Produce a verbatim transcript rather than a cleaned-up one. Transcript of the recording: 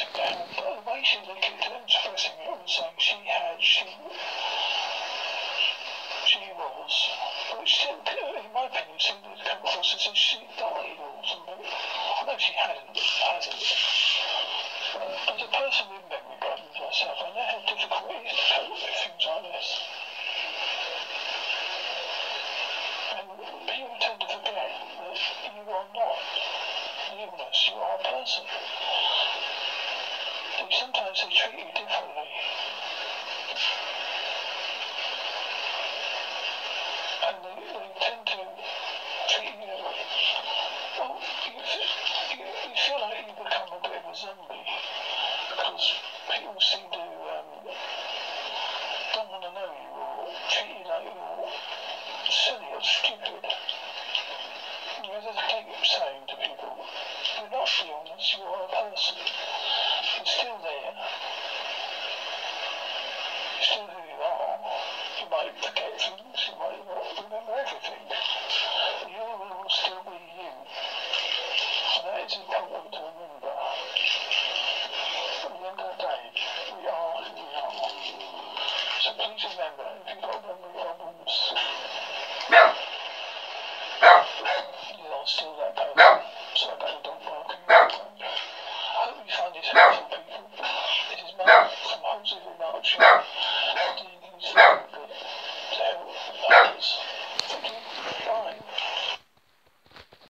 expressing that, but the way she looked at expressing it was saying she had, she, she was, but still, in my opinion, seemed to come across as if she died or something. No, she hadn't, hasn't. Uh, as a person with memory problems myself, I know how difficult it is to cope with things like this. And people tend to forget that you are not an illness, you are a person. Sometimes they treat you differently. And they, they tend to treat you, well, you, you, you feel like you become a bit of a zombie because people seem to um, don't want to know you or treat you like you're silly or stupid. You have to take saying to people, you're not the illness, you are a person. You're still there.